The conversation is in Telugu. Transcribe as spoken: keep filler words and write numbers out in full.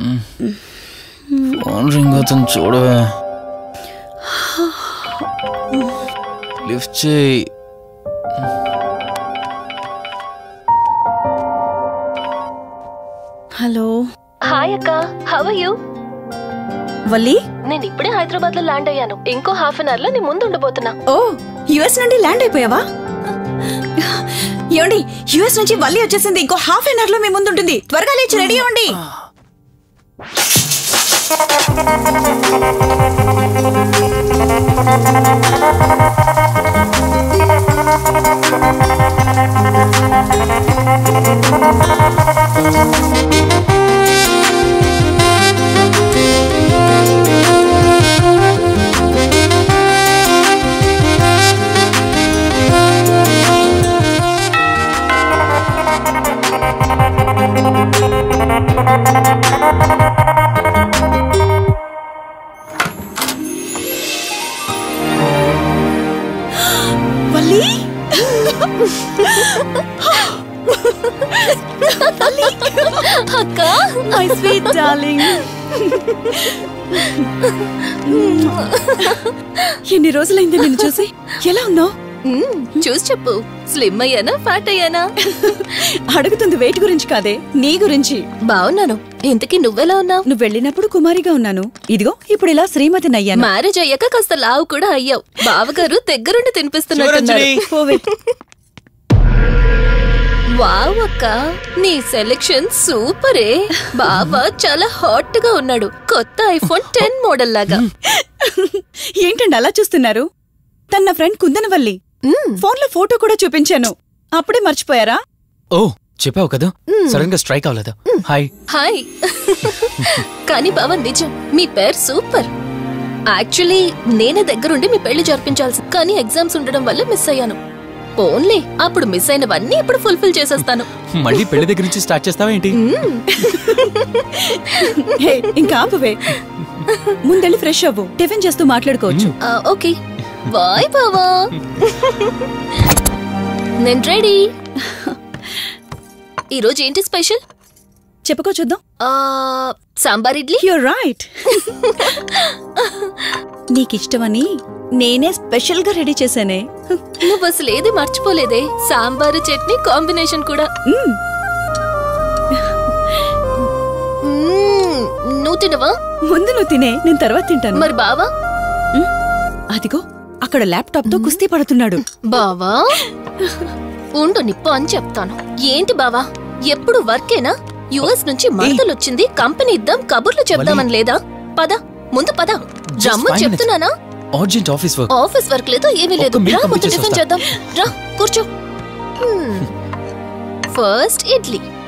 ఫోన్ రింగ్ అవుతుంది చూడవే. లిఫ్ట్ చేయి. హలో. హాయ్ అక్క, హౌ ఆర్ యు? వల్లి, నేను ఇప్పుడే హైదరాబాద్ లో ల్యాండ్ అయ్యాను. ఇంకో హాఫ్ అన్ అవర్ లో నీ ముందు ఉండబోతున్నా. ఓ, యుఎస్ నుండి ల్యాండ్ అయిపోయావా? ఏమండి, యుఎస్ నుంచి వల్లి వచ్చేసింది. ఇంకో హాఫ్ అన్ అవర్ లో మీ ముందు ఉంటుంది. త్వరగా లేచి రెడీ అవ్వండి. అక్క, మై స్వీట్ డార్లింగ్. ఎన్ని రోజులైంది నిన్ను చూసి. ఎలా ఉన్నావు? చూసి చెప్పు. స్లిమ్ అయ్యానా, ఫ్యాట్ అయ్యానా? అడుగుతుంది వెయిట్ గురించి కాదే, నీ గురించి. బాగున్నాను. ఇంతకీ నువ్వెలా ఉన్నావు? నువ్వు వెళ్ళినప్పుడు కుమారిగా ఉన్నాను. ఇదిగో ఇప్పుడు ఇలా శ్రీమతిని అయ్యాను. మ్యారేజ్ అయ్యాక కాస్త లావు కూడా అయ్యావు. బావగారు దగ్గరుండి తినిపిస్తున్నారు. వావ్ అక్క, నీ సెలెక్షన్ సూపరే. బావ చాలా హాట్ గా ఉన్నాడు. కొత్త ఐఫోన్ టెన్ మోడల్ లాగా. ఏంటండి అలా చూస్తున్నారు? తన నా ఫ్రెండ్ కుందనవల్లి. ఫోన్ లో ఫోటో కూడా చూపించాను. అప్పుడే మర్చిపోయారా? ఓ, చెప్పావు కదా, సడన్ గా స్ట్రైక్ అవ్వలేదు. Hi hi. కానీ బావ నిజం, మీ పేరు సూపర్. యాక్చువల్లీ నేనే దగ్గరుండి మీ పెళ్లి జరిపించాల్సి, కానీ ఎగ్జామ్స్ ఉండడం వల్ల మిస్ అయ్యాను. పోన్లే, అప్పుడు మిస్ అయినవన్నీ ఇప్పుడు ఫుల్ఫిల్ చేసేస్తాను. మళ్ళీ పెళ్లి దగ్గర నుంచి స్టార్ట్ చేస్తావా ఏంటి? ఇంకా ఆపువే. ముందెళ్ళి ఫ్రెష్ అవ్వు, టిఫిన్ చేస్తూ మాట్లాడుకోవచ్చు. ఓకే బాయ్ బావా. నేను రెడీ. ఈరోజు ఏంటి స్పెషల్ చెప్పుకో చూద్దాం. సాంబార్ ఇడ్లీ. You're right. నీకిష్టమని నేనే స్పెషల్ గా రెడీ చేశానే. నువ్వు అసలు ఏది మర్చిపోలేదే. సాంబారు చట్నీ కాంబినేషన్ కూడా. నువ్వు తినవా? ముందు నువ్వు తినే, నేను తర్వాత తింటాను. మరి బావా? అదిగో అక్కడ ల్యాప్టాప్ తో కుస్తీ పడుతున్నాడు. బావా ఉండు, నిప్పు అని చెప్తాను. ఏంటి బావా, ఎప్పుడు వర్కేనా? యుఎస్ నుంచి మరదలు వచ్చింది, కంపెనీ ఇద్దాం, కబుర్లు చెప్దామని లేదా? పద ముందు పద. రమ్ము చెప్తున్నానా? Urgent office work. Office work లేదు, ఏమీ లేదు. రా ముందు టిఫిన్ చేద్దాం. రా కూర్చో. ఫస్ట్ ఇడ్లీ.